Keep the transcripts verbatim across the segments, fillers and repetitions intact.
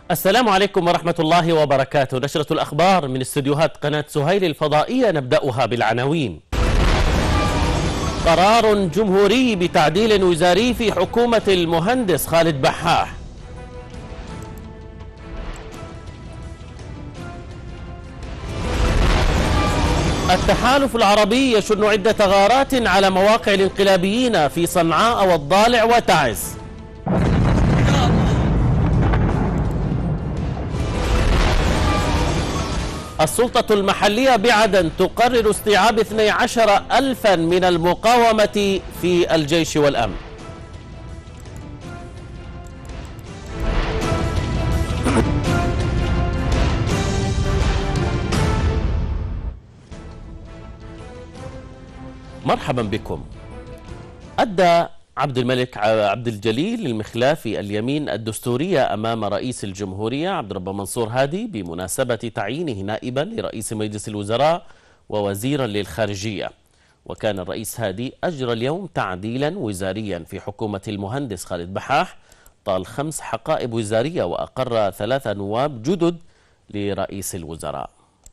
السلام عليكم ورحمة الله وبركاته. نشرة الأخبار من استديوهات قناة سهيل الفضائية، نبدأها بالعناوين. قرار جمهوري بتعديل وزاري في حكومة المهندس خالد بحاح. التحالف العربي يشن عدة غارات على مواقع الانقلابيين في صنعاء والضالع وتعز. السلطة المحلية بعدن تقرر استيعاب اثني عشر ألفا من المقاومة في الجيش والأمن. مرحبا بكم. أدى عبد الملك عبد الجليل المخلافي اليمين الدستورية أمام رئيس الجمهورية عبد الرب منصور هادي بمناسبة تعيينه نائبا لرئيس مجلس الوزراء ووزيرا للخارجية. وكان الرئيس هادي أجرى اليوم تعديلا وزاريا في حكومة المهندس خالد بحاح، طال خمس حقائب وزارية وأقر ثلاثة نواب جدد لرئيس الوزراء.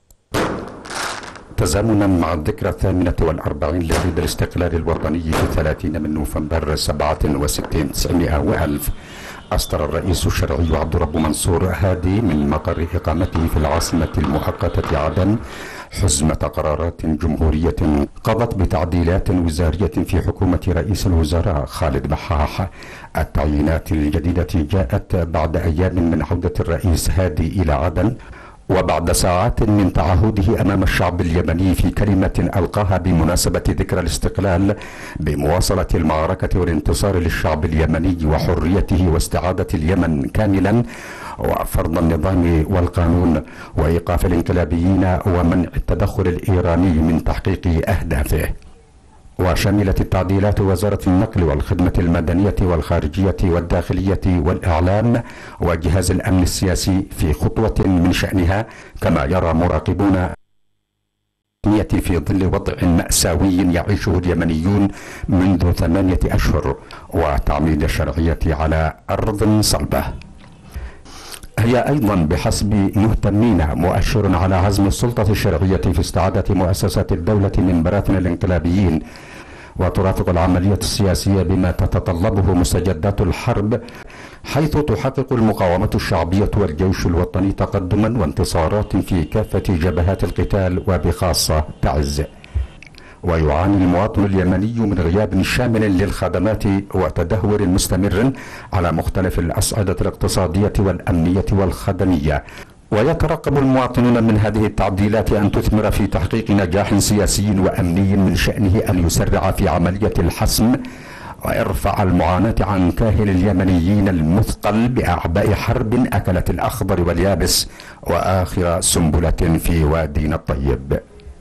تزامنا مع الذكرى الثامنة والأربعين لعيد الاستقلال الوطني في ثلاثين من نوفمبر سبعة وستين تسعمائة وألف، أصدر الرئيس الشرعي عبد الرب منصور هادي من مقر إقامته في العاصمة المؤقتة عدن حزمة قرارات جمهورية قضت بتعديلات وزارية في حكومة رئيس الوزراء خالد بحاح. التعيينات الجديدة جاءت بعد أيام من عودة الرئيس هادي إلى عدن، وبعد ساعات من تعهده أمام الشعب اليمني في كلمة ألقاها بمناسبة ذكرى الاستقلال بمواصلة المعركة والانتصار للشعب اليمني وحريته واستعادة اليمن كاملا وفرض النظام والقانون وإيقاف الانقلابيين ومنع التدخل الإيراني من تحقيق أهدافه. وشملت التعديلات وزارة النقل والخدمة المدنية والخارجية والداخلية والإعلام وجهاز الأمن السياسي في خطوة من شأنها، كما يرى مراقبون في ظل وضع مأساوي يعيشه اليمنيون منذ ثمانية أشهر وتعميد الشرعية على أرض صلبة. هي أيضا بحسب مهتمين مؤشر على عزم السلطة الشرعية في استعادة مؤسسات الدولة من براثن الانقلابيين، وترافق العملية السياسية بما تتطلبه مستجدات الحرب، حيث تحقق المقاومة الشعبية والجيش الوطني تقدما وانتصارات في كافة جبهات القتال وبخاصة تعز. ويعاني المواطن اليمني من غياب شامل للخدمات وتدهور مستمر على مختلف الأصعدة الاقتصادية والأمنية والخدمية، ويترقب المواطنون من هذه التعديلات أن تثمر في تحقيق نجاح سياسي وأمني من شأنه أن يسرع في عملية الحسم ويرفع المعاناة عن كاهل اليمنيين المثقل بأعباء حرب أكلت الأخضر واليابس وآخر سنبلة في وادينا الطيب.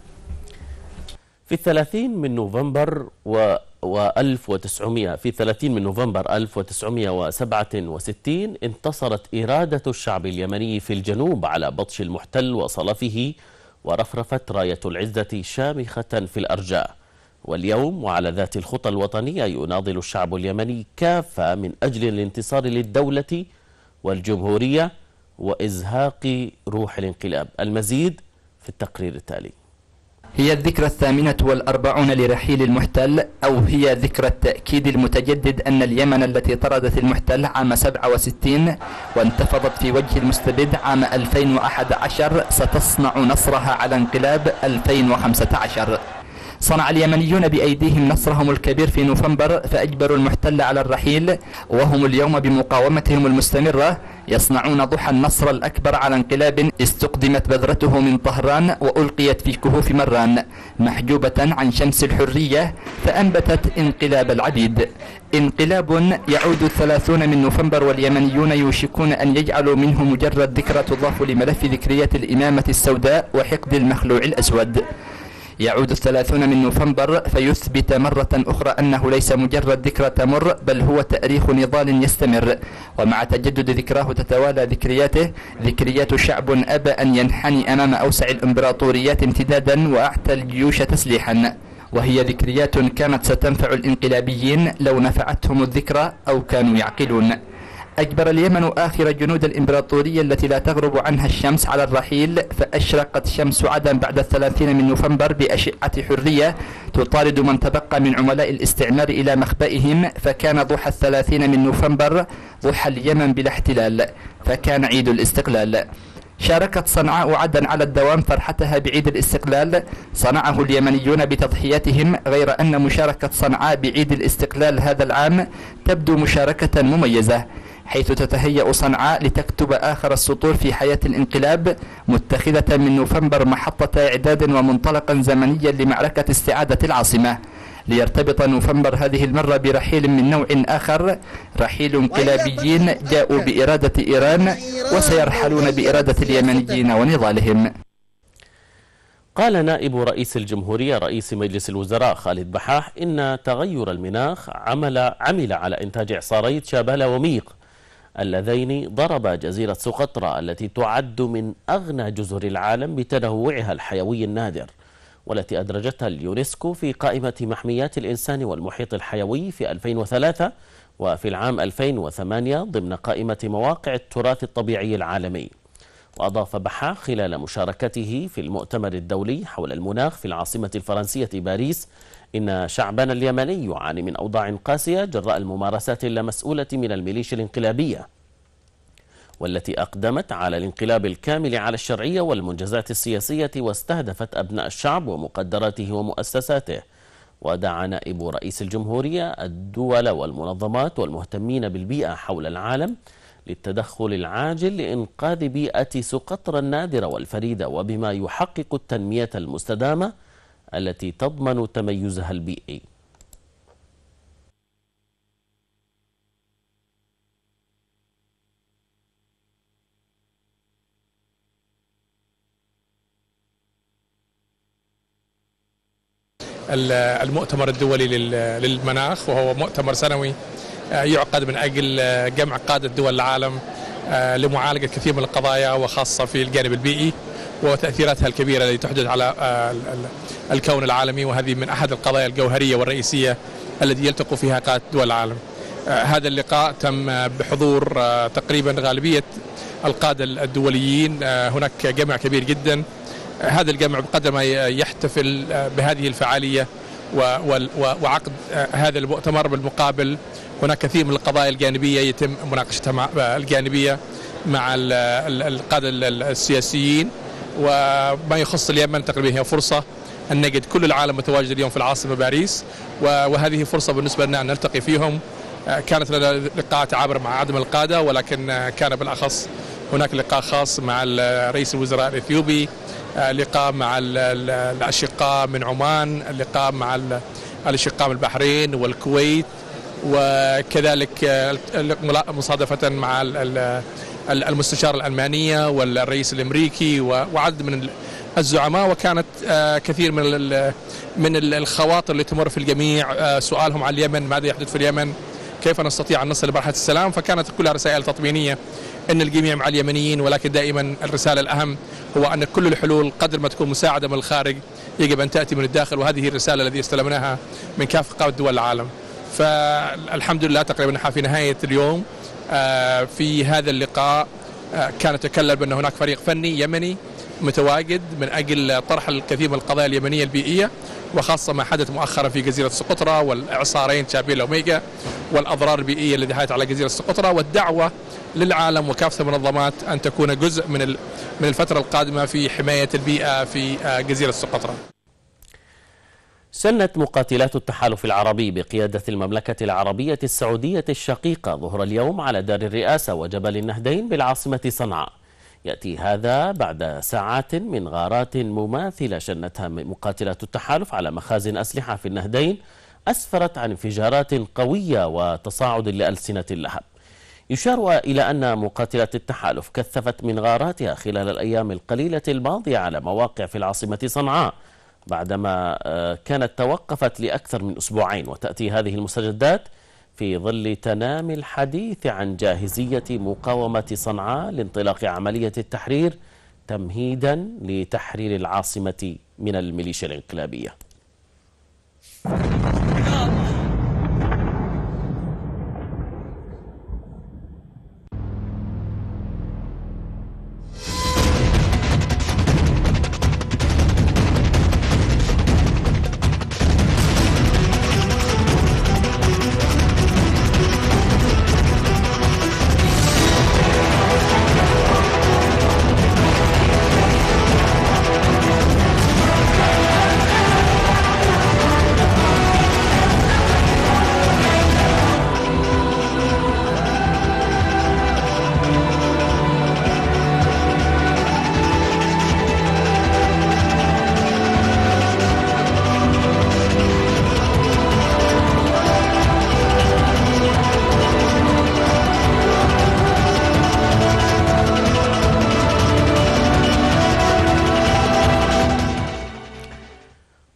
في الثلاثين من نوفمبر و... وألف وتسعمائة في الثلاثين من نوفمبر ألف وتسعمائة وسبعة وستين انتصرت إرادة الشعب اليمني في الجنوب على بطش المحتل وصلفه، ورفرفت راية العزة شامخة في الأرجاء. واليوم وعلى ذات الخطى الوطنية يناضل الشعب اليمني كافة من أجل الانتصار للدولة والجمهورية وإزهاق روح الانقلاب. المزيد في التقرير التالي. هي الذكرى الثامنة والأربعون لرحيل المحتل، أو هي ذكرى التأكيد المتجدد أن اليمن التي طردت المحتل عام سبعة وستين وانتفضت في وجه المستبد عام ألفين وأحد عشر ستصنع نصرها على انقلاب ألفين وخمسة عشر. صنع اليمنيون بأيديهم نصرهم الكبير في نوفمبر فأجبروا المحتل على الرحيل، وهم اليوم بمقاومتهم المستمرة يصنعون ضحى النصر الأكبر على انقلاب استقدمت بذرته من طهران وألقيت في كهوف مران محجوبة عن شمس الحرية فأنبتت انقلاب العبيد. انقلاب يعود الثلاثون من نوفمبر واليمنيون يوشكون أن يجعلوا منه مجرد ذكرى تضاف لملف ذكريات الإمامة السوداء وحقد المخلوع الأسود. يعود الثلاثون من نوفمبر فيثبت مرة أخرى أنه ليس مجرد ذكرى تمر، بل هو تاريخ نضال يستمر، ومع تجدد ذكراه تتوالى ذكرياته. ذكريات شعب أبى أن ينحني أمام أوسع الإمبراطوريات امتدادا وأعتى الجيوش تسليحا، وهي ذكريات كانت ستنفع الانقلابيين لو نفعتهم الذكرى أو كانوا يعقلون. أجبر اليمن آخر جنود الإمبراطورية التي لا تغرب عنها الشمس على الرحيل، فأشرقت شمس عدن بعد الثلاثين من نوفمبر بأشعة حرية تطارد من تبقى من عملاء الاستعمار إلى مخبئهم، فكان ضحى الثلاثين من نوفمبر ضحى اليمن بلا احتلال، فكان عيد الاستقلال. شاركت صنعاء عدن على الدوام فرحتها بعيد الاستقلال، صنعه اليمنيون بتضحيتهم، غير أن مشاركة صنعاء بعيد الاستقلال هذا العام تبدو مشاركة مميزة، حيث تتهيأ صنعاء لتكتب آخر السطور في حياة الانقلاب، متخذة من نوفمبر محطة إعداد ومنطلقا زمنيا لمعركة استعادة العاصمة، ليرتبط نوفمبر هذه المرة برحيل من نوع آخر، رحيل انقلابيين جاءوا بإرادة إيران وسيرحلون بإرادة اليمنيين ونضالهم. قال نائب رئيس الجمهورية رئيس مجلس الوزراء خالد بحاح إن تغير المناخ عمل, عمل على إنتاج إعصاري تشابالا وميق اللذين ضربا جزيرة سقطرى التي تعد من أغنى جزر العالم بتنوعها الحيوي النادر، والتي أدرجتها اليونسكو في قائمة محميات الإنسان والمحيط الحيوي في ألفين وثلاثة، وفي العام ألفين وثمانية ضمن قائمة مواقع التراث الطبيعي العالمي. وأضاف بحاح خلال مشاركته في المؤتمر الدولي حول المناخ في العاصمة الفرنسية باريس إن شعبنا اليمني يعاني من أوضاع قاسية جراء الممارسات اللامسؤولة من الميليشيا الانقلابية، والتي أقدمت على الانقلاب الكامل على الشرعية والمنجزات السياسية واستهدفت أبناء الشعب ومقدراته ومؤسساته. ودعا نائب رئيس الجمهورية الدول والمنظمات والمهتمين بالبيئة حول العالم للتدخل العاجل لإنقاذ بيئة سقطرى النادرة والفريدة، وبما يحقق التنمية المستدامة التي تضمن تميزها البيئي. المؤتمر الدولي للمناخ، وهو مؤتمر سنوي يعقد من أجل جمع قادة دول العالم لمعالجة كثير من القضايا، وخاصة في الجانب البيئي وتأثيراتها الكبيرة التي تحدث على الكون العالمي، وهذه من أحد القضايا الجوهرية والرئيسية التي يلتقي فيها قادة دول العالم. هذا اللقاء تم بحضور تقريبا غالبية القادة الدوليين، هناك جمع كبير جدا. هذا الجمع بقدر ما يحتفل بهذه الفعالية وعقد هذا المؤتمر، بالمقابل هناك كثير من القضايا الجانبية يتم مناقشتها مع الجانبية مع القادة السياسيين. وما يخص اليمن تقريبا هي فرصة أن نجد كل العالم متواجد اليوم في العاصمة باريس، وهذه فرصة بالنسبة لنا أن نلتقي فيهم. كانت لنا لقاءات عابرة مع عدم القادة، ولكن كان بالأخص هناك لقاء خاص مع رئيس الوزراء الإثيوبي، لقاء مع الأشقاء من عمان، لقاء مع الأشقاء من البحرين والكويت، وكذلك مصادفة مع المستشارة الألمانية والرئيس الأمريكي وعدد من الزعماء. وكانت كثير من من الخواطر اللي تمر في الجميع، سؤالهم عن اليمن، ماذا يحدث في اليمن، كيف نستطيع أن نصل لمرحلة السلام. فكانت كلها رسائل تطمينية أن الجميع مع اليمنيين، ولكن دائما الرسالة الأهم هو أن كل الحلول قدر ما تكون مساعدة من الخارج يجب أن تأتي من الداخل، وهذه الرسالة التي استلمناها من كافة قادة دول العالم. فالحمد لله تقريبا في نهاية اليوم في هذا اللقاء كان يتكلم بأن هناك فريق فني يمني متواجد من أجل طرح الكثير من القضايا اليمنية البيئية، وخاصة ما حدث مؤخرا في جزيرة سقطرى والإعصارين تشابيلا وميقا والأضرار البيئية التي حدثت على جزيرة سقطرى، والدعوة للعالم وكافة المنظمات أن تكون جزء من من الفترة القادمة في حماية البيئة في جزيرة سقطرى. شنت مقاتلات التحالف العربي بقيادة المملكة العربية السعودية الشقيقة ظهر اليوم على دار الرئاسة وجبل النهدين بالعاصمة صنعاء. يأتي هذا بعد ساعات من غارات مماثلة شنتها مقاتلات التحالف على مخازن أسلحة في النهدين، أسفرت عن انفجارات قوية وتصاعد لألسنة اللهب. يشار إلى أن مقاتلات التحالف كثفت من غاراتها خلال الأيام القليلة الماضية على مواقع في العاصمة صنعاء، بعدما كانت توقفت لأكثر من أسبوعين. وتأتي هذه المستجدات في ظل تنامي الحديث عن جاهزية مقاومة صنعاء لانطلاق عملية التحرير تمهيدا لتحرير العاصمة من الميليشيا الانقلابية.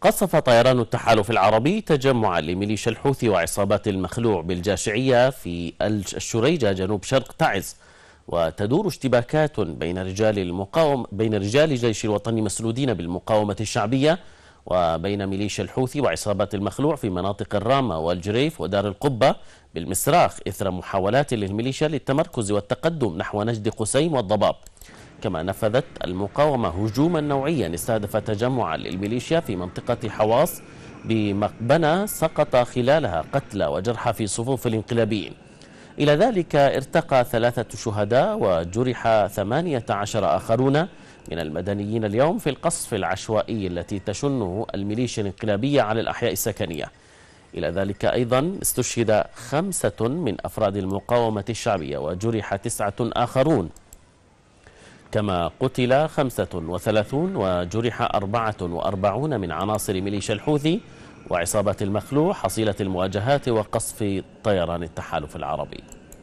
قصف طيران التحالف العربي تجمعا لميليشيا الحوثي وعصابات المخلوع بالجاشعية في الشريجة جنوب شرق تعز، وتدور اشتباكات بين رجال المقاوم بين رجال الجيش الوطني مسلودين بالمقاومة الشعبية وبين ميليشيا الحوثي وعصابات المخلوع في مناطق الرامة والجريف ودار القبة بالمسراخ إثر محاولات للميليشيا للتمركز والتقدم نحو نجد قسيم والضباب. كما نفذت المقاومة هجوما نوعيا استهدف تجمعا للميليشيا في منطقة حواص بمقبنة سقط خلالها قتلى وجرحى في صفوف الانقلابيين. إلى ذلك ارتقى ثلاثة شهداء وجرح ثمانية عشر آخرون من المدنيين اليوم في القصف العشوائي التي تشنه الميليشيا الانقلابية على الأحياء السكنية. إلى ذلك أيضا استشهد خمسة من أفراد المقاومة الشعبية وجرح تسعة آخرون، كما قتل خمسة وثلاثون وجرح أربعة وأربعون من عناصر ميليشيا الحوثي وعصابة المخلوع حصيلة المواجهات وقصف طيران التحالف العربي.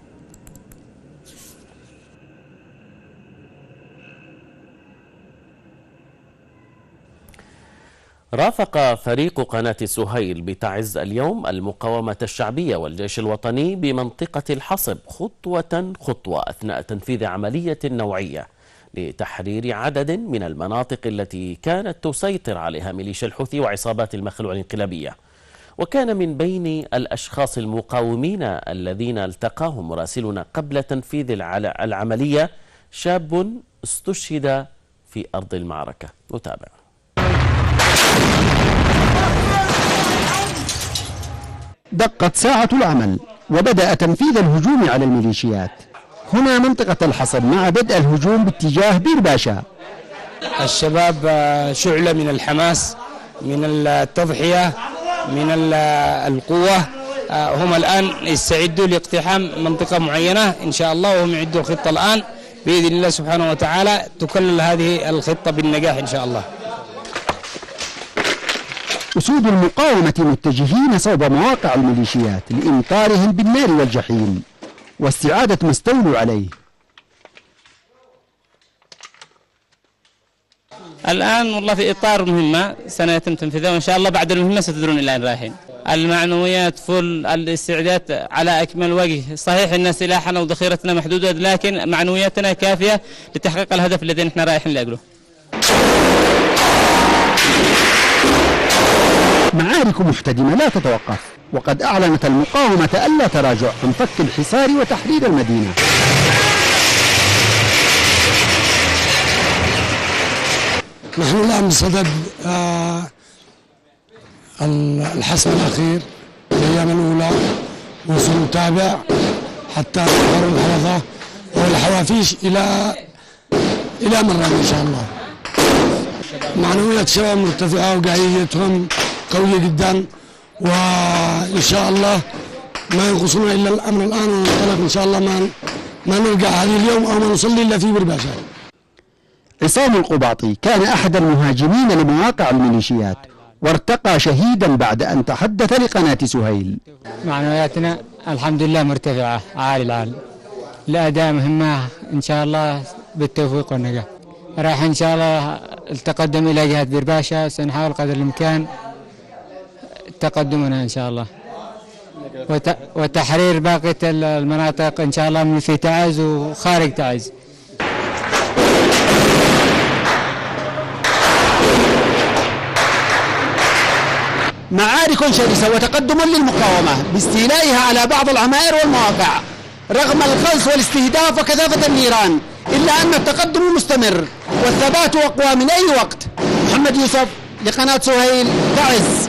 رافق فريق قناة سهيل بتعز اليوم المقاومة الشعبية والجيش الوطني بمنطقة الحصب خطوة خطوة أثناء تنفيذ عملية نوعية لتحرير عدد من المناطق التي كانت تسيطر عليها ميليشيا الحوثي وعصابات المخلوع الانقلابية. وكان من بين الأشخاص المقاومين الذين التقاهم مراسلنا قبل تنفيذ العملية شاب استشهد في أرض المعركة. نتابع. دقت ساعة العمل وبدأ تنفيذ الهجوم على الميليشيات. هنا منطقة الحصب مع بدء الهجوم باتجاه بير باشا. الشباب شعلة من الحماس، من التضحية، من القوة. هم الآن يستعدوا لاقتحام منطقة معينة إن شاء الله، وهم يعدوا الخطة الآن بإذن الله سبحانه وتعالى تكلل هذه الخطة بالنجاح إن شاء الله. أسود المقاومة متجهين صوب مواقع الميليشيات لإمطارهم بالنار والجحيم واستعادة ما استولوا عليه. الآن والله في إطار مهمة سنتم تنفيذها، وإن شاء الله بعد المهمة ستدرون إلى أين رايحين. المعنويات فل، الاستعداد على أكمل وجه. صحيح أن سلاحنا وذخيرتنا محدودة، لكن معنوياتنا كافية لتحقيق الهدف الذي نحن رايحين لأجله. معارك محتدمة لا تتوقف، وقد أعلنت المقاومة ألا تراجع عن فك الحصار وتحرير المدينة. نحن الآن بصدد الحسم الأخير في الأيام الأولى، وسنتابع حتى نظهر الحوضة والحوافيش إلى إلى مرة إن شاء الله. معنويات الشباب مرتفعة وقاعديتهم قوية جدا، وإن شاء الله ما ينقصنا إلا الأمر الآن، وننطلق إن شاء الله ما ما نرجع هذه اليوم أو ما نصلي إلا في برباشا. عصام القباطي كان أحد المهاجمين لمواقع الميليشيات، وارتقى شهيدا بعد أن تحدث لقناة سهيل. معنوياتنا الحمد لله مرتفعة عالي العال، الأداء مهمة إن شاء الله بالتوفيق والنجاح. راح إن شاء الله التقدم إلى جهة برباشا، سنحاول قدر الإمكان تقدمنا إن شاء الله، وتحرير باقي المناطق إن شاء الله من في تعز وخارج تعز. معارك شرسة وتقدم للمقاومة باستيلائها على بعض العمائر والمواقع رغم القصف والاستهداف وكثافة النيران، إلا أن التقدم مستمر والثبات أقوى من أي وقت. محمد يوسف لقناة سهيل تعز.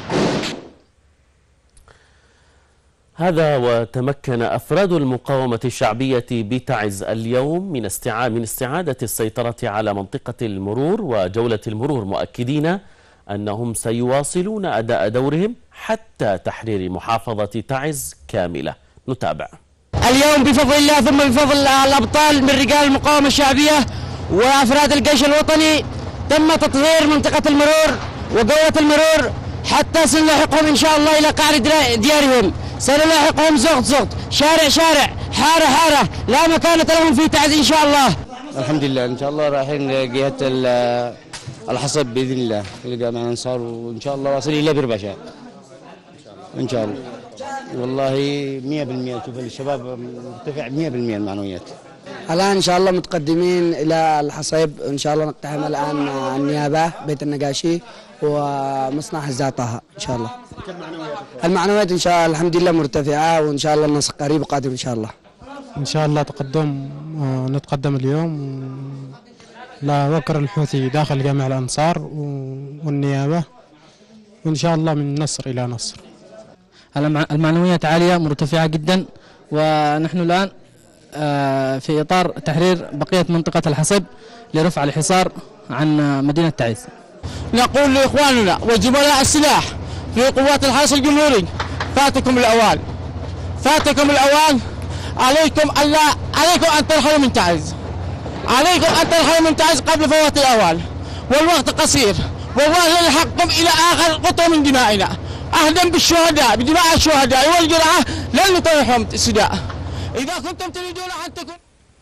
هذا وتمكن أفراد المقاومة الشعبية بتعز اليوم من استعادة من استعادة السيطرة على منطقة المرور وجولة المرور، مؤكدين أنهم سيواصلون أداء دورهم حتى تحرير محافظة تعز كاملة. نتابع. اليوم بفضل الله ثم بفضل الأبطال من رجال المقاومة الشعبية وأفراد الجيش الوطني تم تطهير منطقة المرور وجولة المرور حتى سنلاحقهم إن شاء الله إلى قعر ديارهم. سنلاحقهم زغط زغط، شارع شارع، حارة حارة، لا مكانة لهم في تعز إن شاء الله. الحمد لله إن شاء الله رايحين جهة الحصب باذن الله يلقى مع الانصار، وان شاء الله واصل الى برباشا ان شاء الله. والله مئة بالمئة شوف الشباب مرتفع مئة بالمئة المعنويات. الان ان شاء الله متقدمين الى الحصيب، ان شاء الله نقتحم الان النيابه بيت النقاشي ومصنع حزة طه ان شاء الله. المعنويات ان شاء الله الحمد لله مرتفعه، وان شاء الله النصر قريب وقادم ان شاء الله. ان شاء الله تقدم نتقدم اليوم لا وكر الحوثي داخل جامع الانصار والنيابه، وان شاء الله من نصر الى نصر. المعنويات عاليه مرتفعه جدا، ونحن الان في اطار تحرير بقيه منطقه الحصب لرفع الحصار عن مدينه تعز. نقول لاخواننا وزملاء السلاح في قوات الحرس الجمهوري فاتكم الاوان، فاتكم الاوان، عليكم الا عليكم ان ترحلوا من تعز، عليكم ان ترحلوا من تعز قبل فوات الاوان، والوقت قصير، والله يلحقكم الى اخر قطره من دمائنا. اهلا بالشهداء بدماء الشهداء والجرحى لن نطيحهم سداء. اذا كنتم تريدون ان تكون.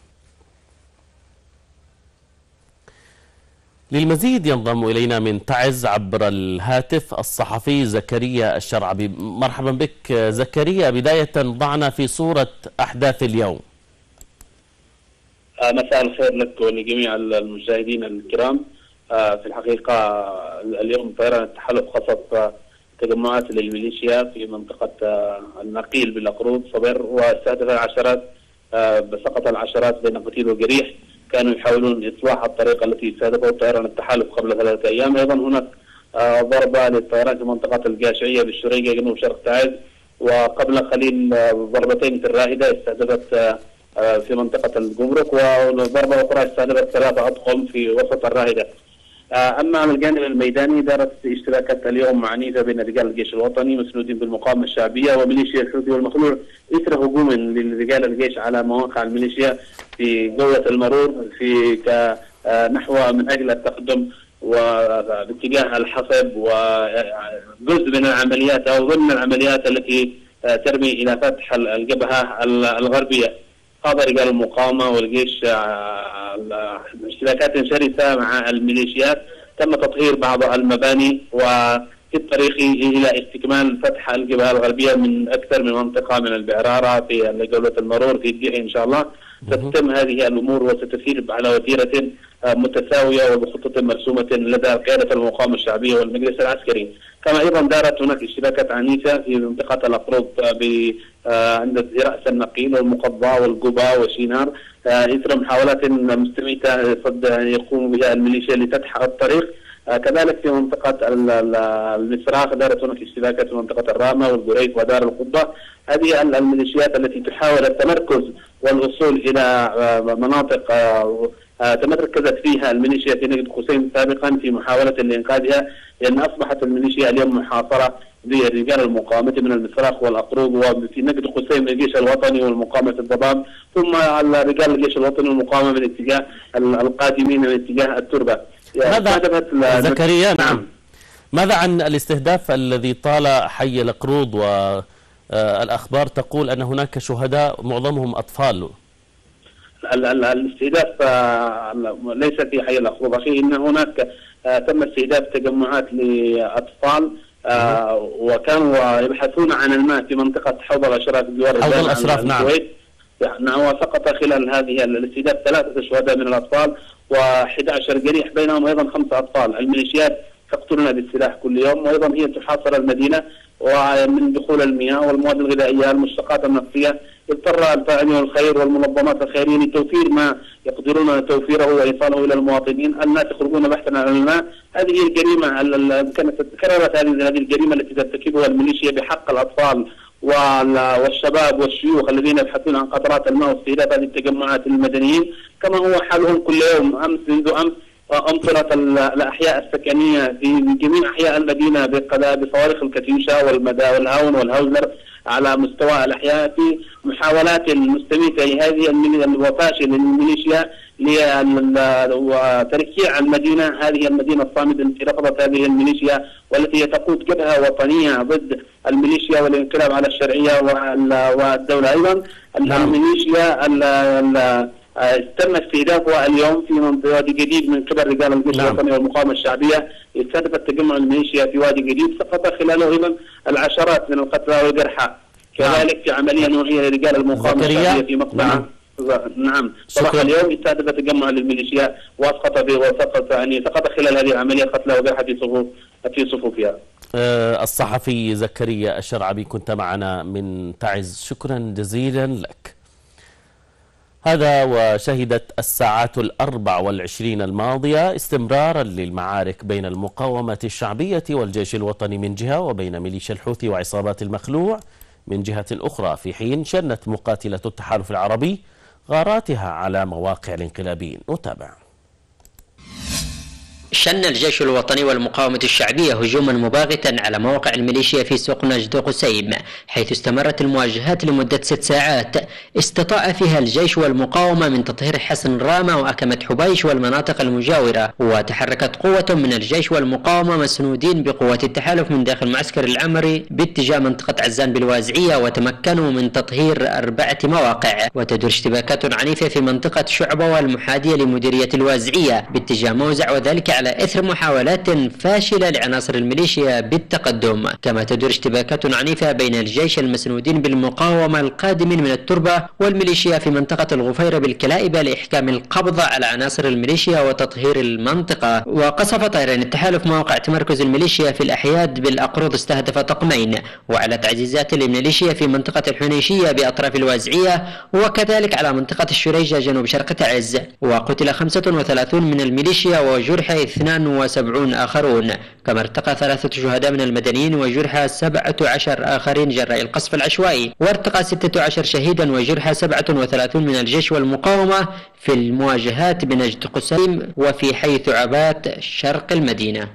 للمزيد ينضم إلينا من تعز عبر الهاتف الصحفي زكريا الشرعبي. مرحبا بك زكريا. بداية ضعنا في صورة أحداث اليوم. مساء الخير لك ولجميع المشاهدين الكرام. في الحقيقة اليوم طيران التحالف خصف تجمعات للميليشيا في منطقة النقيل بالأقروض صبر، واستهدف العشرات، سقط العشرات بين قتيل وجريح. كانوا يحاولون إصلاح الطريقة التي استهدفها طيران التحالف قبل ثلاثة أيام. أيضا هناك ضربة للطيران في منطقة القاشعية بالشريقة جنوب شرق تعز، وقبل قليل ضربتين في الرائدة استهدفت في منطقة الجمرك، وضربة أخرى استهدفت ثلاثة أطقم في وسط الرائدة. أما على الجانب الميداني دارت اشتباكات اليوم عنيفة بين رجال الجيش الوطني مسنودين بالمقاومة الشعبية وميليشيا الحوثي والمخلوع إثر هجوم لرجال الجيش على مواقع الميليشيا في قوة المرور في نحو من أجل التقدم وباتجاه الحصب، وجزء من العمليات أو ضمن العمليات التي ترمي إلى فتح الجبهة الغربية. هذا رجال المقاومة والجيش اشتباكات شرسة مع الميليشيات، تم تطهير بعض المباني وفي الطريق إلى استكمال فتح الجبهة الغربية من أكثر من منطقة من البعرارة في جولة المرور في الدحي. إن شاء الله ستتم هذه الأمور وستسير على وتيرة متساوية وبخطة مرسومة لدى قيادة المقاومة الشعبية والمجلس العسكري. كما أيضا دارت هناك اشتباكات عنيفة في منطقة الأقروض عند رأس النقيل والمقضى والقبا وشينار إثر محاولات مستميتة صد يقوم بها الميليشيا لتفتح الطريق. كذلك في منطقة المسراخ دارت هناك اشتباكات في منطقة الرامة والبريك ودار القبة. هذه الميليشيات التي تحاول التمركز والوصول إلى مناطق تمركزت فيها الميليشيا في نجد قسيم سابقا في محاولة لإنقاذها، لأن أصبحت الميليشيا اليوم محاصرة برجال المقاومة من المسراخ والأقروض، وفي نجد قسيم الجيش الوطني والمقاومة الضباب، ثم رجال الجيش الوطني والمقاومة من اتجاه القادمين من اتجاه التربة. ماذا زكريا؟ نعم. ماذا عن الاستهداف الذي طال حي الأقروض والأخبار تقول أن هناك شهداء معظمهم أطفال؟ الاستهداف ليس في حي الأقروض أخي، إن هناك تم استهداف تجمعات لأطفال وكانوا يبحثون عن الماء في منطقة حوض الأشراف بجوار حوض الأشراف. نعم. نعم. وسقط خلال هذه الاستهداف ثلاثة شهداء من الأطفال وأحد عشر جريح، بينهم أيضا خمسة أطفال. الميليشيات تقتلنا بالسلاح كل يوم، وأيضا هي تحاصر المدينة ومن دخول المياه والمواد الغذائية المشتقات النفطية. اضطر الفاعلين الخير والمنظمات الخيرية لتوفير ما يقدرون توفيره وإيصاله إلى المواطنين. الناس يخرجون بحثا عن الماء. هذه الجريمة كانت تكررت هذه الجريمة التي ترتكبها الميليشيا بحق الأطفال والشباب والشيوخ الذين يبحثون عن قطرات الماء واستهداف هذه التجمعات المدنيين، كما هو حالهم كل يوم. أمس منذ أمس أمطرت الأحياء السكنية في جميع أحياء المدينة بصواريخ الكاتيوشا والمدى والهاون والهاوزر على مستوى الأحياء، في محاولات مستميتة هذه الوفاشة للميليشيا وتركيع المدينة، هذه المدينة الصامدة التي رفضت هذه الميليشيا والتي تقود جبهة وطنية ضد الميليشيا والانقلاب على الشرعية والدولة. أيضا الميليشيا تم استهدافها اليوم في منطقة وادي جديد من قبل رجال الجيش الوطني والمقاومة الشعبية. استهدفت تجمع الميليشيا في وادي جديد، سقط خلاله أيضا العشرات من القتلى والجرحى. كذلك في عملية نوعية لرجال المقاومة الشعبية في مقطع نعم صباح اليوم استهدف تجمع للميليشيا واسقط في وسقط يعني سقط خلال هذه العملية قتلى وجرحى في صفوف في صفوفها. أه الصحفي زكريا الشرعبي كنت معنا من تعز، شكرا جزيلا لك. هذا وشهدت الساعات الأربع والعشرين الماضية استمرارا للمعارك بين المقاومة الشعبية والجيش الوطني من جهة وبين ميليشيا الحوثي وعصابات المخلوع من جهة أخرى، في حين شنت مقاتلة التحالف العربي غاراتها على مواقع الانقلابيين. نتابع. شن الجيش الوطني والمقاومة الشعبية هجوما مباغتا على مواقع الميليشيا في سوق نجد قسيم، حيث استمرت المواجهات لمدة ست ساعات استطاع فيها الجيش والمقاومة من تطهير حسن رامة وأكمة حبيش والمناطق المجاورة. وتحركت قوة من الجيش والمقاومة مسنودين بقوات التحالف من داخل معسكر العمري باتجاه منطقة عزان بالوازعية، وتمكنوا من تطهير أربعة مواقع. وتدور اشتباكات عنيفة في منطقة شعبة والمحادية لمديرية الوازعية باتجاه موزع، وذلك على إثر محاولات فاشلة لعناصر الميليشيا بالتقدم. كما تدور اشتباكات عنيفة بين الجيش المسنودين بالمقاومة القادمين من التربة والميليشيا في منطقة الغفيرة بالكلائبة لإحكام القبض على عناصر الميليشيا وتطهير المنطقة. وقصف طيران التحالف مواقع تمركز الميليشيا في الأحياد بالأقرض، استهدف طقمين، وعلى تعزيزات الميليشيا في منطقة الحنيشية بأطراف الوازعية، وكذلك على منطقة الشريجة جنوب شرق تعز. وقتل خمسة وثلاثون من الميليشيا وجرح اثنان وسبعون آخرون. كما ارتقى ثلاثة شهداء من المدنيين وجرح سبعة عشر آخرين جراء القصف العشوائي، وارتقى ستة عشر شهيدا وجرح سبعة وثلاثون من الجيش والمقاومة في المواجهات بنجد قسيم وفي حي ثعبات شرق المدينة.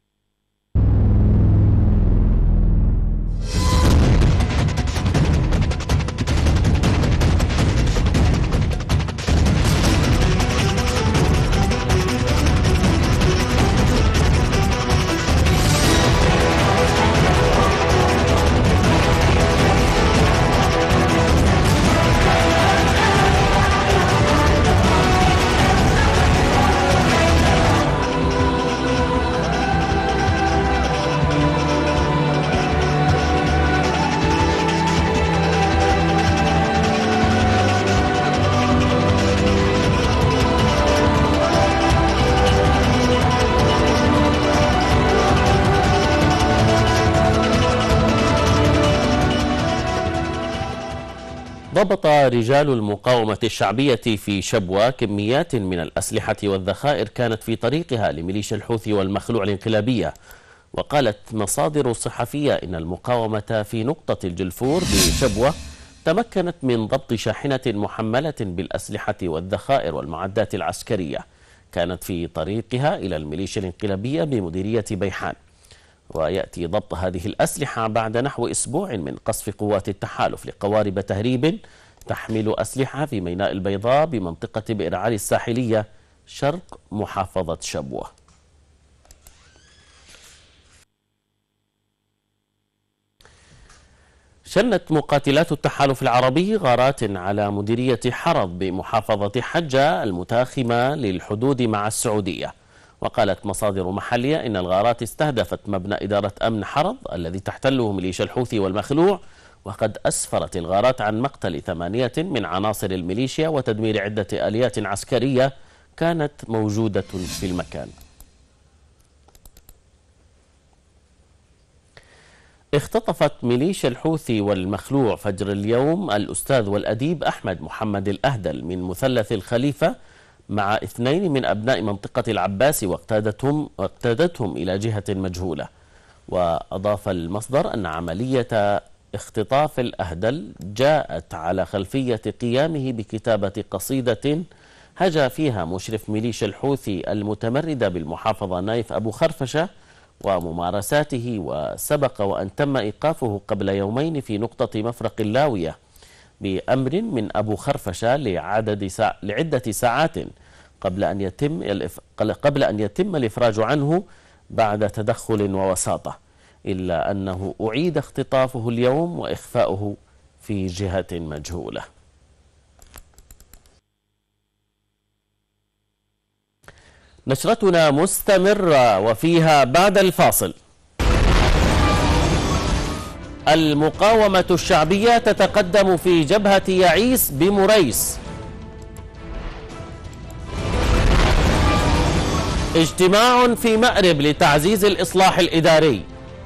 ضبط رجال المقاومة الشعبية في شبوة كميات من الأسلحة والذخائر كانت في طريقها لميليشيا الحوثي والمخلوع الانقلابية. وقالت مصادر صحفية إن المقاومة في نقطة الجلفور بشبوة تمكنت من ضبط شاحنة محملة بالأسلحة والذخائر والمعدات العسكرية كانت في طريقها إلى الميليشيا الانقلابية بمديرية بيحان. ويأتي ضبط هذه الأسلحة بعد نحو أسبوع من قصف قوات التحالف لقوارب تهريب تحمل أسلحة في ميناء البيضاء بمنطقة بئر علي الساحلية شرق محافظة شبوة. شنت مقاتلات التحالف العربي غارات على مديرية حرض بمحافظة حجة المتاخمة للحدود مع السعودية. وقالت مصادر محلية إن الغارات استهدفت مبنى إدارة أمن حرض الذي تحتله ميليشيا الحوثي والمخلوع، وقد أسفرت الغارات عن مقتل ثمانية من عناصر الميليشيا وتدمير عدة آليات عسكرية كانت موجودة في المكان. اختطفت ميليشيا الحوثي والمخلوع فجر اليوم الأستاذ والأديب أحمد محمد الأهدل من مثلث الخليفة مع اثنين من أبناء منطقة العباس واقتادتهم, واقتادتهم إلى جهة مجهولة. وأضاف المصدر أن عملية اختطاف الأهدل جاءت على خلفية قيامه بكتابة قصيدة هجا فيها مشرف ميليشيا الحوثي المتمردة بالمحافظة نايف أبو خرفشة وممارساته، وسبق وأن تم إيقافه قبل يومين في نقطة مفرق اللاوية بأمر من أبو خرفشة لعدد ساع... لعدة ساعات قبل أن يتم الإف... قبل أن يتم الإفراج عنه بعد تدخل ووساطة، إلا أنه أعيد اختطافه اليوم وإخفاؤه في جهة مجهولة. نشرتنا مستمرة وفيها بعد الفاصل. المقاومة الشعبية تتقدم في جبهة يعيس بمريس. اجتماع في مأرب لتعزيز الإصلاح الإداري.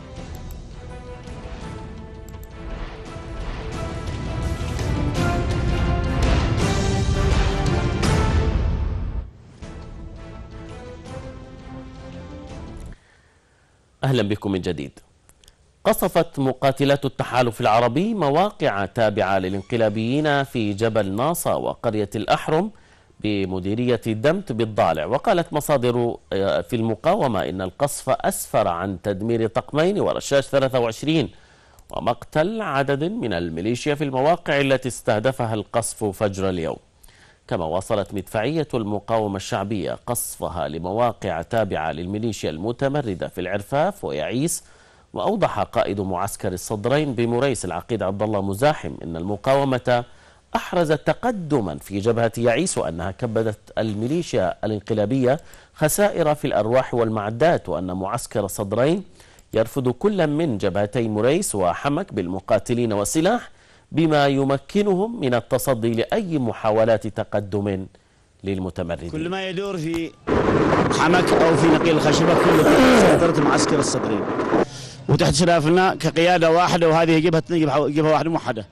أهلا بكم من جديد. قصفت مقاتلات التحالف العربي مواقع تابعة للانقلابيين في جبل ناصا وقرية الأحرم بمديرية دمت بالضالع. وقالت مصادر في المقاومة إن القصف أسفر عن تدمير طقمين ورشاش ثلاثة وعشرين ومقتل عدد من الميليشيا في المواقع التي استهدفها القصف فجر اليوم. كما واصلت مدفعية المقاومة الشعبية قصفها لمواقع تابعة للميليشيا المتمردة في العرفاف ويعيس. وأوضح قائد معسكر الصدرين بمريس العقيد عبد الله مزاحم إن المقاومة أحرزت تقدما في جبهة يعيس وأنها كبدت الميليشيا الانقلابية خسائر في الأرواح والمعدات، وأن معسكر الصدرين يرفض كل من جبهتي مريس وحمك بالمقاتلين والسلاح بما يمكنهم من التصدي لأي محاولات تقدم للمتمردين. كل ما يدور في حمك أو في نقيل الخشبة كله تحت سيطرة معسكر الصدرين وتحت شرافنا كقيادة واحدة، وهذه جبهة جبهة واحدة موحدة.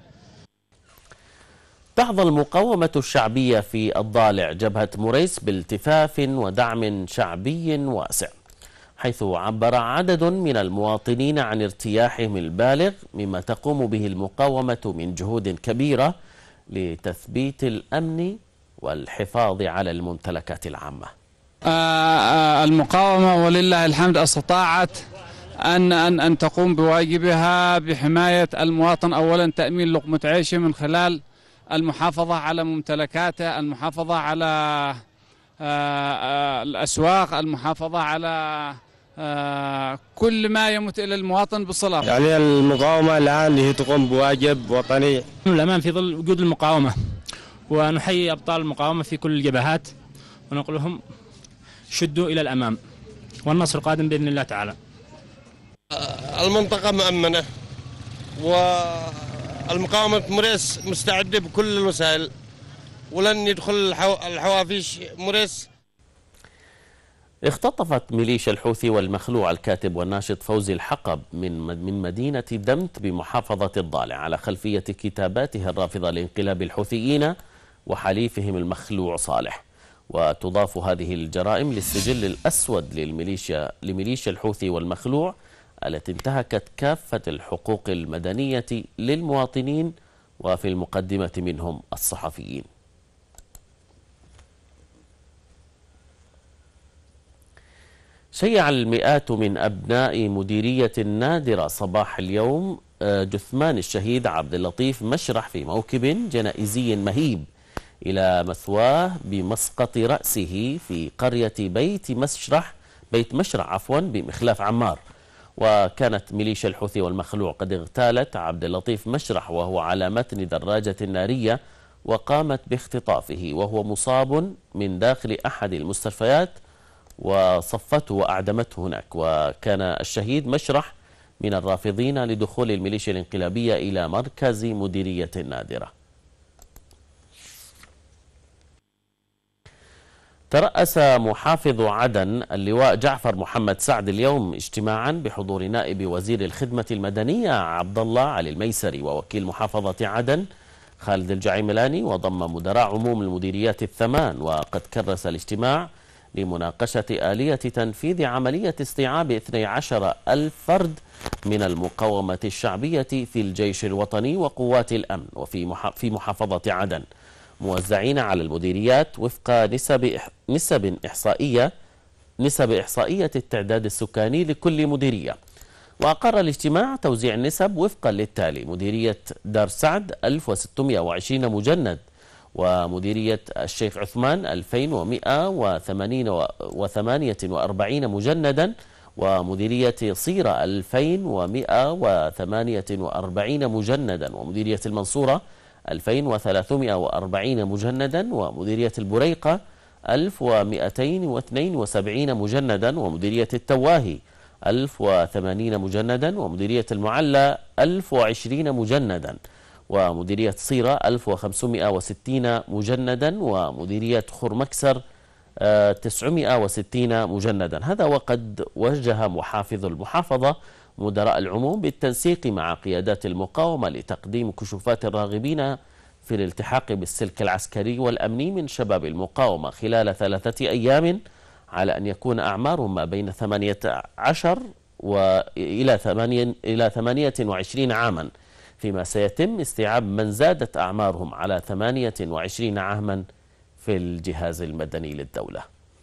تحظى المقاومة الشعبية في الضالع جبهة مريس بالتفاف ودعم شعبي واسع، حيث عبر عدد من المواطنين عن ارتياحهم البالغ مما تقوم به المقاومة من جهود كبيرة لتثبيت الأمن والحفاظ على الممتلكات العامة. المقاومة ولله الحمد استطاعت أن أن أن تقوم بواجبها بحماية المواطن، أولا تأمين لقمة عيشه من خلال المحافظة على ممتلكاته، المحافظة على الأسواق، المحافظة على كل ما يمت إلى المواطن بصلة. يعني المقاومة الآن هي تقوم بواجب وطني. الأمان في ظل وجود المقاومة، ونحيي أبطال المقاومة في كل الجبهات ونقول لهم شدوا إلى الأمام والنصر قادم بإذن الله تعالى. المنطقة مؤمنة والمقاومة مريس مستعدة بكل الوسائل ولن يدخل الحوافيش مريس. اختطفت ميليشيا الحوثي والمخلوع الكاتب والناشط فوزي الحقب من من مدينة دمت بمحافظة الضالع على خلفية كتاباته الرافضة لانقلاب الحوثيين وحليفهم المخلوع صالح. وتضاف هذه الجرائم للسجل الأسود للميليشيا لميليشيا الحوثي والمخلوع التي انتهكت كافة الحقوق المدنية للمواطنين وفي المقدمة منهم الصحفيين. شيع المئات من أبناء مديرية النادرة صباح اليوم جثمان الشهيد عبد اللطيف مشرح في موكب جنائزي مهيب إلى مثواه بمسقط رأسه في قرية بيت مشرح بيت مشرع عفوا بمخلاف عمار. وكانت ميليشيا الحوثي والمخلوع قد اغتالت عبد اللطيف مشرح وهو على متن دراجة نارية وقامت باختطافه وهو مصاب من داخل أحد المستشفيات وصفته وأعدمته هناك. وكان الشهيد مشرح من الرافضين لدخول الميليشيا الانقلابية إلى مركز مديرية النادرة. ترأس محافظ عدن اللواء جعفر محمد سعد اليوم اجتماعا بحضور نائب وزير الخدمة المدنية عبد الله علي الميسري ووكيل محافظة عدن خالد الجعيملاني، وضم مدراء عموم المديريات الثمان. وقد كرس الاجتماع لمناقشة آلية تنفيذ عملية استيعاب اثني عشر ألف فرد من المقاومة الشعبية في الجيش الوطني وقوات الأمن وفي في محافظة عدن، موزعين على المديريات وفق نسب نسب إحصائية نسب إحصائية التعداد السكاني لكل مديرية. وأقر الاجتماع توزيع النسب وفقا للتالي: مديرية دار سعد ألف وستمئة وعشرين مجند، ومديرية الشيخ عثمان ألفين ومئة وثمانية وأربعين مجندا، ومديرية صيرة ألفين ومئة وثمانية وأربعين مجندا، ومديرية المنصورة ألفين وثلاثمئة وأربعين مجندا، ومديرية البريقة ألف ومئتين واثنين وسبعين مجندا ومديرية التواهي ألف وثمانين مجندا ومديرية المعلى ألف وعشرين مجندا ومديرية صيرة ألف وخمسمئة وستين مجندا ومديرية خرمكسر تسعمئة وستين مجندا. هذا وقد وجه محافظ المحافظة مدراء العموم بالتنسيق مع قيادات المقاومة لتقديم كشوفات الراغبين في الالتحاق بالسلك العسكري والأمني من شباب المقاومة خلال ثلاثة أيام على أن يكون أعمارهم ما بين ثمانية عشر وإلى ثمانية إلى ثمانية وعشرين عاما، فيما سيتم استيعاب من زادت أعمارهم على ثمانية وعشرين عاما في الجهاز المدني للدولة.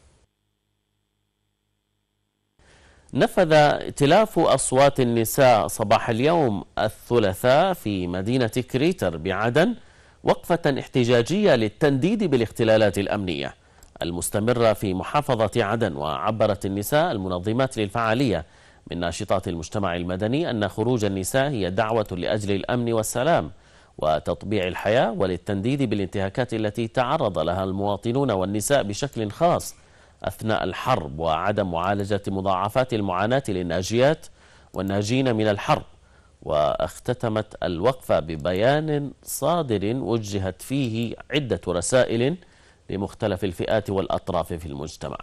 نفذ ائتلاف أصوات النساء صباح اليوم الثلاثاء في مدينة كريتر بعدن وقفة احتجاجية للتنديد بالاختلالات الأمنية المستمرة في محافظة عدن. وعبرت النساء المنظمات للفعالية من ناشطات المجتمع المدني أن خروج النساء هي دعوة لأجل الأمن والسلام وتطبيع الحياة وللتنديد بالانتهاكات التي تعرض لها المواطنون والنساء بشكل خاص أثناء الحرب وعدم معالجة مضاعفات المعاناة للناجيات والناجين من الحرب. واختتمت الوقفة ببيان صادر وجهت فيه عدة رسائل لمختلف الفئات والأطراف في المجتمع.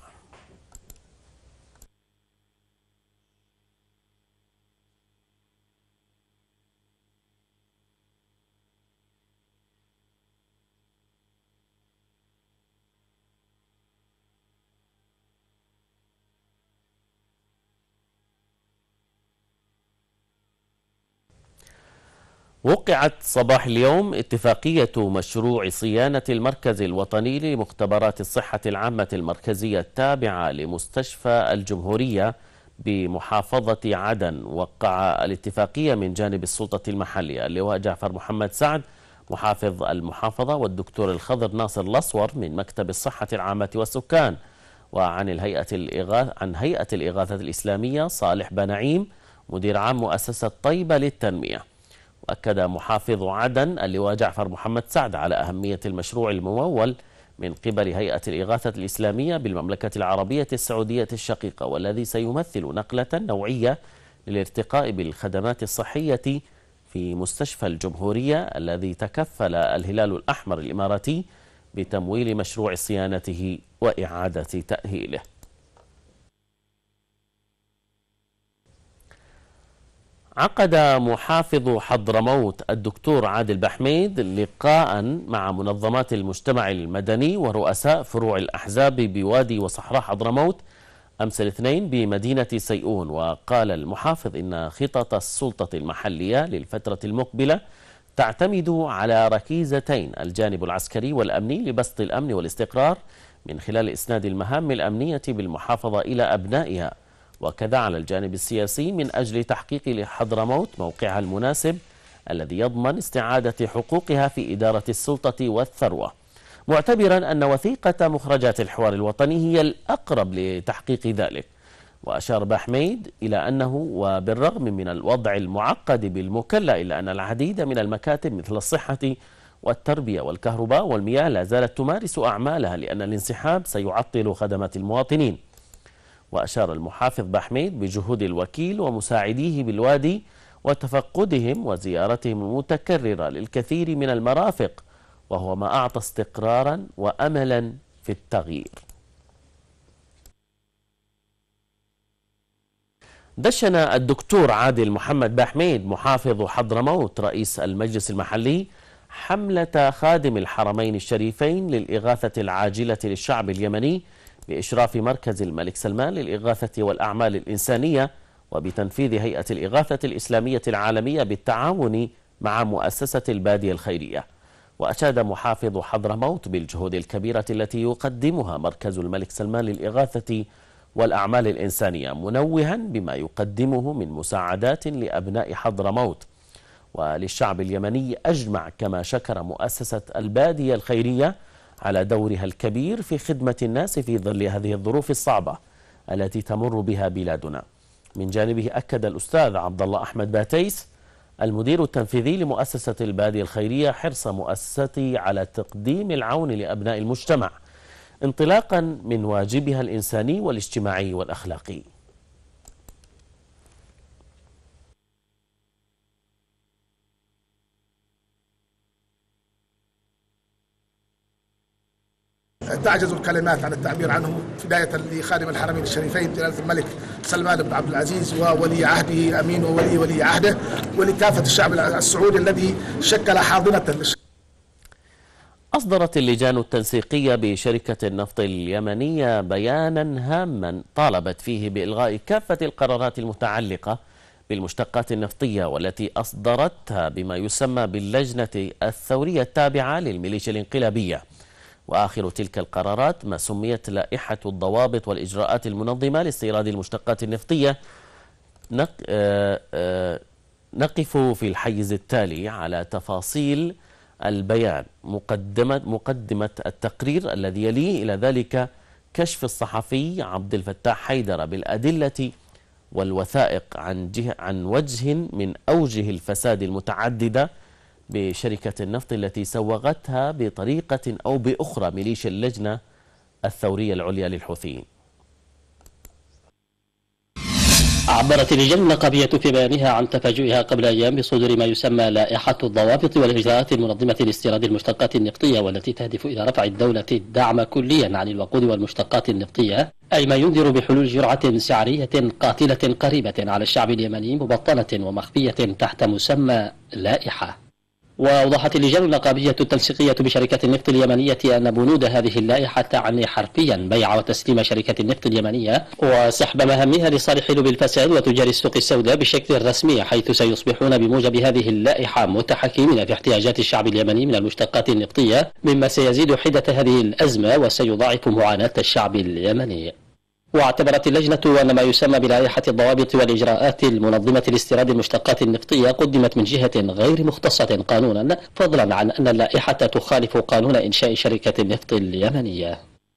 وقعت صباح اليوم اتفاقية مشروع صيانة المركز الوطني لمختبرات الصحة العامة المركزية التابعة لمستشفى الجمهورية بمحافظة عدن. وقع الاتفاقية من جانب السلطة المحلية اللواء جعفر محمد سعد محافظ المحافظة والدكتور الخضر ناصر الأصور من مكتب الصحة العامة والسكان، وعن الهيئة الإغاثة عن هيئة الإغاثة الإسلامية صالح بنعيم مدير عام مؤسسة طيبة للتنمية. وأكد محافظ عدن اللواء جعفر محمد سعد على أهمية المشروع الممول من قبل هيئة الإغاثة الإسلامية بالمملكة العربية السعودية الشقيقة، والذي سيمثل نقلة نوعية للارتقاء بالخدمات الصحية في مستشفى الجمهورية الذي تكفل الهلال الأحمر الإماراتي بتمويل مشروع صيانته وإعادة تأهيله. عقد محافظ حضرموت الدكتور عادل بحميد لقاء مع منظمات المجتمع المدني ورؤساء فروع الأحزاب بوادي وصحراء حضرموت أمس الاثنين بمدينة سيئون. وقال المحافظ إن خطط السلطة المحلية للفترة المقبلة تعتمد على ركيزتين: الجانب العسكري والأمني لبسط الأمن والاستقرار من خلال إسناد المهام الأمنية بالمحافظة إلى أبنائها، وكذا على الجانب السياسي من أجل تحقيق لحضرموت موقعها المناسب الذي يضمن استعادة حقوقها في إدارة السلطة والثروة، معتبرا أن وثيقة مخرجات الحوار الوطني هي الأقرب لتحقيق ذلك. وأشار بحميد إلى أنه وبالرغم من الوضع المعقد بالمكلا إلا أن العديد من المكاتب مثل الصحة والتربية والكهرباء والمياه لا زالت تمارس أعمالها لأن الانسحاب سيعطل خدمات المواطنين. وأشار المحافظ بحميد بجهود الوكيل ومساعديه بالوادي وتفقدهم وزيارتهم المتكررة للكثير من المرافق، وهو ما أعطى استقرارا وأملا في التغيير. دشن الدكتور عادل محمد بحميد محافظ حضرموت رئيس المجلس المحلي حملة خادم الحرمين الشريفين للإغاثة العاجلة للشعب اليمني بإشراف مركز الملك سلمان للإغاثة والأعمال الإنسانية وبتنفيذ هيئة الإغاثة الإسلامية العالمية بالتعاون مع مؤسسة البادية الخيرية. وأشاد محافظ حضرموت بالجهود الكبيرة التي يقدمها مركز الملك سلمان للإغاثة والأعمال الإنسانية، منوها بما يقدمه من مساعدات لأبناء حضرموت وللشعب اليمني أجمع، كما شكر مؤسسة البادية الخيرية على دورها الكبير في خدمة الناس في ظل هذه الظروف الصعبة التي تمر بها بلادنا. من جانبه أكد الأستاذ عبد الله أحمد باتيس المدير التنفيذي لمؤسسة البادية الخيرية حرص مؤسستي على تقديم العون لأبناء المجتمع انطلاقا من واجبها الإنساني والاجتماعي والأخلاقي. تعجز الكلمات عن التعبير عنه، بداية لخادم الحرمين الشريفين جلالة الملك سلمان بن عبد العزيز وولي عهده أمين وولي ولي عهده، ولكافة الشعب السعودي الذي شكل حاضنة للشعب. أصدرت اللجان التنسيقية بشركة النفط اليمنية بيانا هاما طالبت فيه بإلغاء كافة القرارات المتعلقة بالمشتقات النفطية والتي أصدرتها بما يسمى باللجنة الثورية التابعة للميليشيا الانقلابية. وآخر تلك القرارات ما سميت لائحة الضوابط والإجراءات المنظمة لاستيراد المشتقات النفطية. نقف في الحيز التالي على تفاصيل البيان، مقدمة, مقدمة التقرير الذي يليه إلى ذلك كشف الصحفي عبد الفتاح حيدر بالأدلة والوثائق عن, جهة عن وجه من أوجه الفساد المتعددة بشركة النفط التي سوغتها بطريقة أو بأخرى ميليشيا اللجنة الثورية العليا للحوثيين. عبرت اللجنة النقابية في بيانها عن تفاجؤها قبل أيام بصدور ما يسمى لائحة الضوابط والإجراءات المنظمة لاستيراد المشتقات النفطية، والتي تهدف إلى رفع الدولة الدعم كليا عن الوقود والمشتقات النفطية، أي ما ينذر بحلول جرعة سعرية قاتلة قريبة على الشعب اليمني مبطنة ومخفية تحت مسمى لائحة. وأوضحت اللجان النقابية التنسيقية بشركة النفط اليمنية أن بنود هذه اللائحة تعني حرفيا بيع وتسليم شركة النفط اليمنية وسحب مهامها لصالح لوبي الفساد وتجار السوق السوداء بشكل رسمي، حيث سيصبحون بموجب هذه اللائحة متحكمين في احتياجات الشعب اليمني من المشتقات النفطية، مما سيزيد حدة هذه الأزمة وسيضاعف معاناة الشعب اليمني. واعتبرت اللجنة أن ما يسمى بلائحة الضوابط والإجراءات المنظمة لاستيراد المشتقات النفطية قدمت من جهة غير مختصة قانونا، فضلا عن أن اللائحة تخالف قانون إنشاء شركة النفط اليمنية.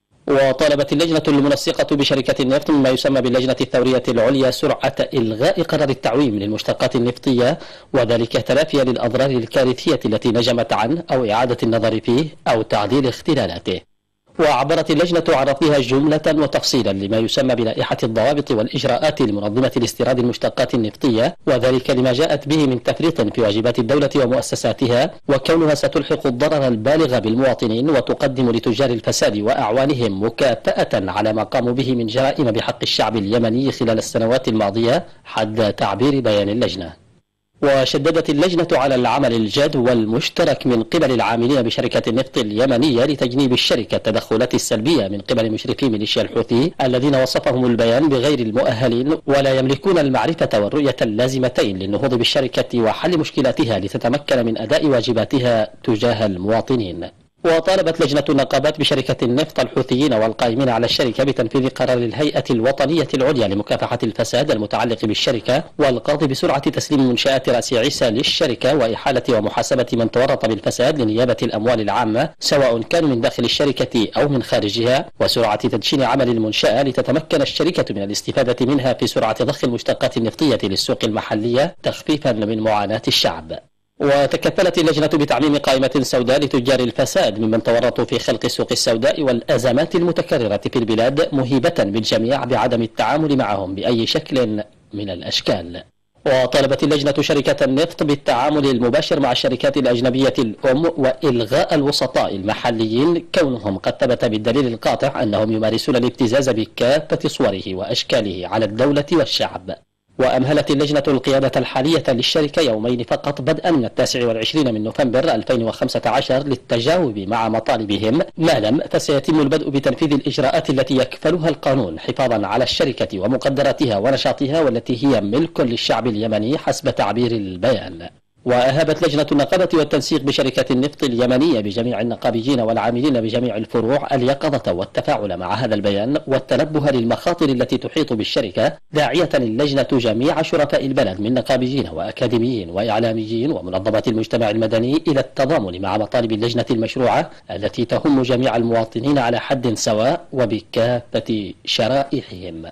وطالبت اللجنة المنسقة بشركة النفط مما يسمى باللجنة الثورية العليا سرعة إلغاء قرار التعويم للمشتقات النفطية، وذلك تلافيا للأضرار الكارثية التي نجمت عنه أو إعادة النظر فيه أو تعديل اختلالاته. وعبرت اللجنة عن رفضها جملة وتفصيلا لما يسمى بلائحة الضوابط والإجراءات المنظمة لاستيراد المشتقات النفطية، وذلك لما جاءت به من تفريط في واجبات الدولة ومؤسساتها، وكونها ستلحق الضرر البالغ بالمواطنين وتقدم لتجار الفساد وأعوانهم مكافأة على ما قاموا به من جرائم بحق الشعب اليمني خلال السنوات الماضية حد تعبير بيان اللجنة. وشددت اللجنة على العمل الجاد والمشترك من قبل العاملين بشركة النفط اليمنية لتجنيب الشركة التدخلات السلبية من قبل مشرفي ميليشيا الحوثي الذين وصفهم البيان بغير المؤهلين ولا يملكون المعرفة والرؤية اللازمتين للنهوض بالشركة وحل مشكلاتها لتتمكن من أداء واجباتها تجاه المواطنين. وطالبت لجنة النقابات بشركة النفط الحوثيين والقائمين على الشركة بتنفيذ قرار الهيئة الوطنية العليا لمكافحة الفساد المتعلق بالشركة والقبض بسرعة تسليم منشآت رأس عيسى للشركة وإحالة ومحاسبة من تورط بالفساد لنيابة الأموال العامة سواء كانوا من داخل الشركة أو من خارجها، وسرعة تدشين عمل المنشأة لتتمكن الشركة من الاستفادة منها في سرعة ضخ المشتقات النفطية للسوق المحلية تخفيفا من معاناة الشعب. وتكفلت اللجنة بتعميم قائمة سوداء لتجار الفساد ممن تورطوا في خلق السوق السوداء والأزمات المتكررة في البلاد، مهيبة بالجميع بعدم التعامل معهم بأي شكل من الأشكال. وطلبت اللجنة شركة النفط بالتعامل المباشر مع الشركات الأجنبية الأم وإلغاء الوسطاء المحليين، كونهم قد ثبت بالدليل القاطع أنهم يمارسون الابتزاز بكافة صوره وأشكاله على الدولة والشعب. وأمهلت اللجنة القيادة الحالية للشركة يومين فقط بدءا من التاسع والعشرين من نوفمبر ألفين وخمسة عشر للتجاوب مع مطالبهم، ما لم فسيتم البدء بتنفيذ الإجراءات التي يكفلها القانون حفاظا على الشركة ومقدراتها ونشاطها والتي هي ملك للشعب اليمني حسب تعبير البيان. وأهابت لجنة النقابة والتنسيق بشركة النفط اليمنية بجميع النقابيين والعاملين بجميع الفروع اليقظة والتفاعل مع هذا البيان والتنبه للمخاطر التي تحيط بالشركة، داعية اللجنة جميع شركاء البلد من نقابيين وأكاديميين وإعلاميين ومنظمات المجتمع المدني إلى التضامن مع مطالب اللجنة المشروعة التي تهم جميع المواطنين على حد سواء وبكافة شرائحهم.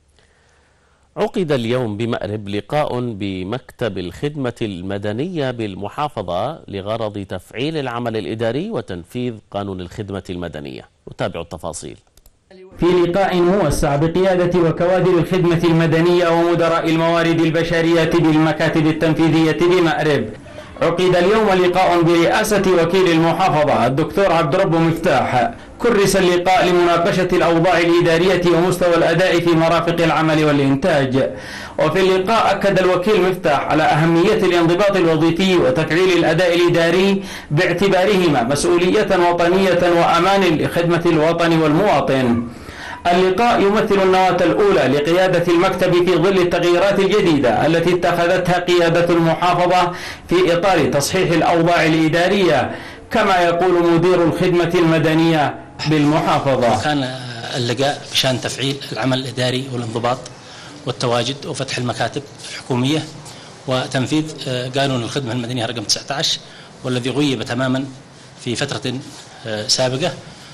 عقد اليوم بمأرب لقاء بمكتب الخدمة المدنية بالمحافظة لغرض تفعيل العمل الإداري وتنفيذ قانون الخدمة المدنية. نتابع التفاصيل. في لقاء موسع بقيادة وكوادر الخدمة المدنية ومدراء الموارد البشرية بالمكاتب التنفيذية بمأرب، عقد اليوم لقاء برئاسة وكيل المحافظة الدكتور عبد رب مفتاح. كرس اللقاء لمناقشة الأوضاع الإدارية ومستوى الأداء في مرافق العمل والإنتاج. وفي اللقاء أكد الوكيل مفتاح على أهمية الانضباط الوظيفي وتفعيل الأداء الإداري باعتبارهما مسؤولية وطنية وأمان لخدمة الوطن والمواطن. اللقاء يمثل النواة الأولى لقيادة المكتب في ظل التغييرات الجديدة التي اتخذتها قيادة المحافظة في إطار تصحيح الأوضاع الإدارية، كما يقول مدير الخدمة المدنية بالمحافظة. كان اللقاء بشأن تفعيل العمل الإداري والانضباط والتواجد وفتح المكاتب الحكومية وتنفيذ قانون الخدمة المدنية رقم تسعة عشر، والذي غيب تماما في فترة سابقة.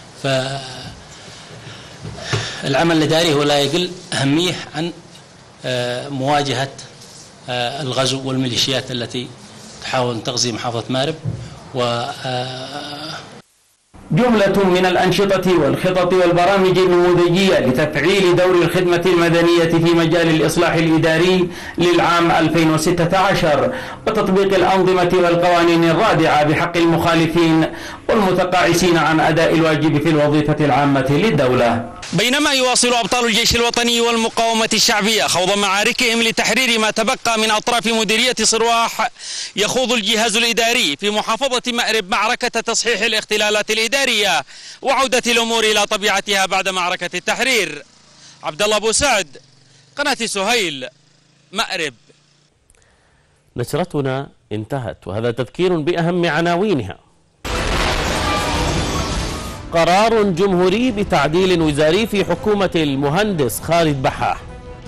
فالعمل الإداري هو لا يقل أهمية عن مواجهة الغزو والميليشيات التي تحاول تغزي محافظة مأرب. و جملة من الأنشطة والخطط والبرامج النموذجية لتفعيل دور الخدمة المدنية في مجال الإصلاح الإداري للعام ألفين وستة عشر وتطبيق الأنظمة والقوانين الرادعة بحق المخالفين والمتقاعسين عن أداء الواجب في الوظيفة العامة للدولة. بينما يواصل أبطال الجيش الوطني والمقاومة الشعبية خوض معاركهم لتحرير ما تبقى من أطراف مديرية صرواح، يخوض الجهاز الإداري في محافظة مأرب معركة تصحيح الاختلالات الإدارية وعودة الأمور إلى طبيعتها بعد معركة التحرير. عبد الله أبو سعد، قناة سهيل، مأرب. نشرتنا انتهت، وهذا تذكير بأهم عناوينها. قرار جمهوري بتعديل وزاري في حكومة المهندس خالد بحاح.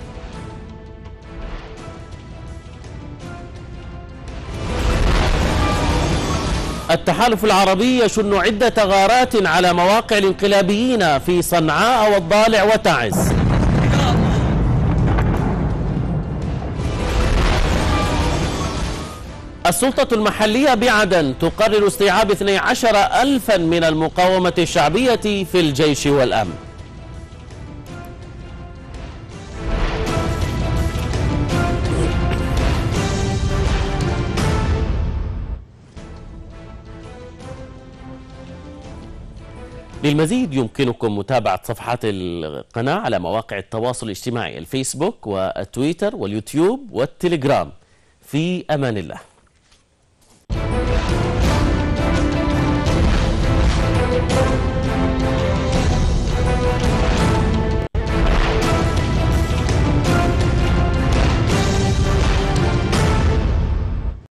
التحالف العربي يشن عدة غارات على مواقع الانقلابيين في صنعاء والضالع وتعز. السلطة المحلية بعدن تقرر استيعاب اثني عشر ألفا من المقاومة الشعبية في الجيش والأمن. للمزيد يمكنكم متابعة صفحات القناة على مواقع التواصل الاجتماعي الفيسبوك والتويتر واليوتيوب والتليجرام. في أمان الله.